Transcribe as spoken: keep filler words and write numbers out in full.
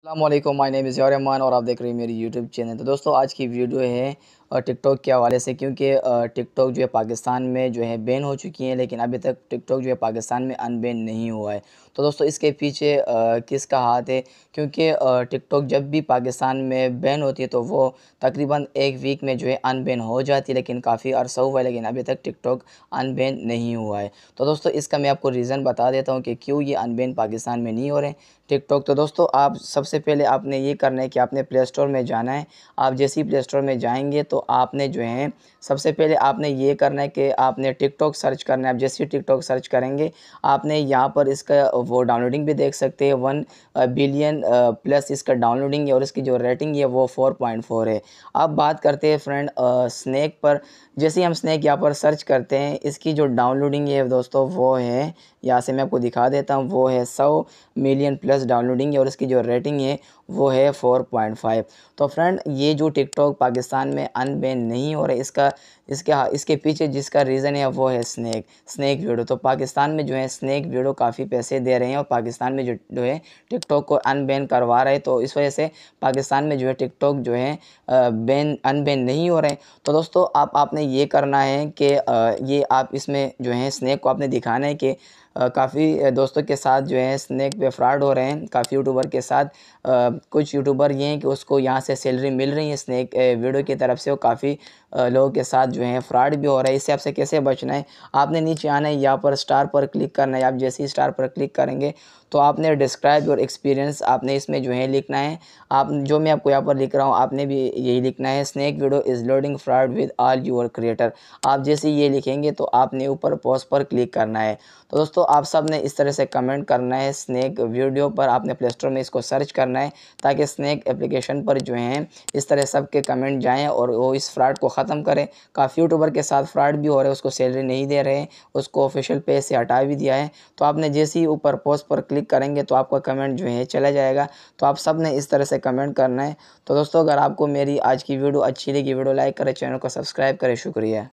अस्सलामुअलैकुम, my name is Rahman और आप देख रहे हैं मेरी यूट्यूब चैनल। तो दोस्तों आज की वीडियो है अ, टिकटॉक के हवाले से, क्योंकि अ, टिकटॉक जो है पाकिस्तान में जो है बैन हो चुकी है, लेकिन अभी तक टिकटॉक जो है पाकिस्तान में अनबैन नहीं हुआ है। तो दोस्तों इसके पीछे अ, किसका हाथ है? क्योंकि अ, टिकटॉक जब भी पाकिस्तान में बैन होती है तो वो तकरीबन एक वीक में जो है अनबैन हो जाती है, लेकिन काफ़ी अरसा हुआ है, लेकिन अभी तक टिकटॉक अनबैन नहीं हुआ है। तो दोस्तों इसका मैं आपको रीज़न बता देता हूँ कि क्यों ये अनबैन पाकिस्तान में नहीं हो रहे हैं टिकटॉक। तो दोस्तों आप सबसे पहले आपने ये करना है कि आपने प्ले स्टोर में जाना है। आप जैसे ही प्ले स्टोर में जाएंगे तो आपने जो है सबसे पहले आपने ये करना है कि आपने टिकटॉक सर्च करना है। आप जैसे ही टिकटॉक सर्च करेंगे आपने यहाँ पर इसका वो डाउनलोडिंग भी देख सकते हैं। वन बिलियन प्लस इसका डाउनलोडिंग है और इसकी जो रेटिंग है वो फोर पॉइंट फोर है। अब बात करते हैं फ्रेंड स्नैक पर। जैसे ही हम स्नैक यहाँ पर सर्च करते हैं, इसकी जो डाउनलोडिंग है दोस्तों वो है, यहाँ से मैं आपको दिखा देता हूँ, वो है सौ मिलियन प्लस डाउनलोडिंग है और इसकी जो रेटिंग है वो है फोर पॉइंट फाइव। तो फ्रेंड ये जो टिकटॉक पाकिस्तान में अनबैन नहीं हो रहा है, इसका इसके इसके पीछे जिसका रीज़न है वो है स्नैक स्नैक वीडियो। तो पाकिस्तान में जो है स्नैक वीडियो काफ़ी पैसे दे रहे हैं और पाकिस्तान में जो जो है टिकटॉक को अनबैन करवा रहे हैं। तो इस वजह से पाकिस्तान में जो है टिकटॉक जो है बैन अनबैन नहीं हो रहे हैं। तो दोस्तों आप आपने ये करना है कि ये आप इसमें जो है स्नैक को आपने दिखाना है कि काफ़ी दोस्तों के साथ जो है स्नैक पे फ्रॉड हो रहे हैं। काफ़ी यूट्यूबर के साथ आ, कुछ यूट्यूबर ये हैं कि उसको यहाँ से सैलरी मिल रही है स्नैक वीडियो की तरफ से, वो काफ़ी लोगों के साथ जो है फ्रॉड भी हो रहा है। इससे आपसे कैसे बचना है? आपने नीचे आना है, यहाँ पर स्टार पर क्लिक करना है। आप जैसे ही स्टार पर क्लिक करेंगे तो आपने डिस्क्राइब योर एक्सपीरियंस आपने इसमें जो है लिखना है। आप जो मैं आपको यहाँ पर लिख रहा हूँ आपने भी यही लिखना है, snack video is loading fraud with all your creator. आप जैसे ये लिखेंगे तो आपने ऊपर पॉज पर क्लिक करना है। तो दोस्तों आप सब ने इस तरह से कमेंट करना है स्नैक वीडियो पर। आपने प्ले स्टोर में इसको सर्च करना है ताकि स्नैक एप्लीकेशन पर जो है इस तरह सब के कमेंट जाएं और वो इस फ्रॉड को ख़त्म करें। काफ़ी यूट्यूबर के साथ फ्रॉड भी हो रहे हैं, उसको सैलरी नहीं दे रहे हैं, उसको ऑफिशियल पेज से हटा भी दिया है। तो आपने जैसे ही ऊपर पोस्ट पर क्लिक करेंगे तो आपका कमेंट जो है चला जाएगा। तो आप सब ने इस तरह से कमेंट करना है। तो दोस्तों अगर आपको मेरी आज की वीडियो अच्छी लगी, वीडियो लाइक करें, चैनल को सब्सक्राइब करें। शुक्रिया।